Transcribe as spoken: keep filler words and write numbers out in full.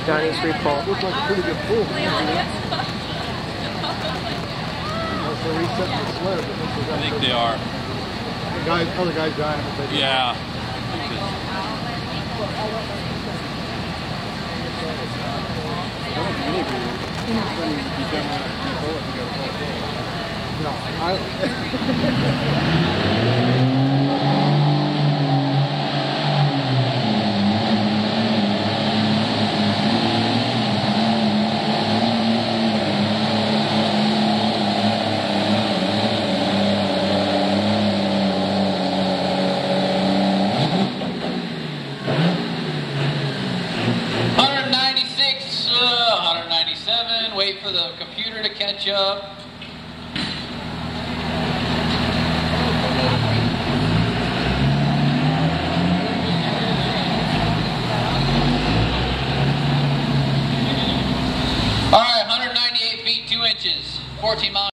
Johnny's repull. Looks like a pretty good pull. Unless they're resetting the sled. I think they are. The guys, other guys dying. But they Yeah. No, I. one ninety-six, uh, one ninety-seven, wait for the computer to catch up. All right, one ninety-eight feet, two inches, fourteen miles.